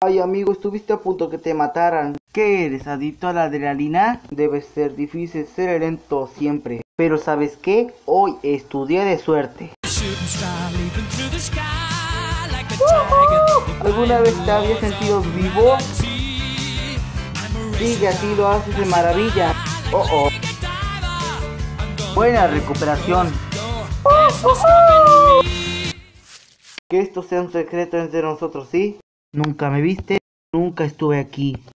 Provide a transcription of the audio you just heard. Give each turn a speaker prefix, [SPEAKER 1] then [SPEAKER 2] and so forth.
[SPEAKER 1] Ay, amigo, estuviste a punto que te mataran. ¿Qué eres, adicto a la adrenalina? Debe ser difícil ser lento siempre. Pero ¿sabes qué? Hoy estudié de suerte. ¿Alguna vez te habías sentido vivo? Sigue así, lo haces de maravilla. Oh. Buena recuperación. Que esto sea un secreto entre nosotros, ¿sí? Nunca me viste, nunca estuve aquí.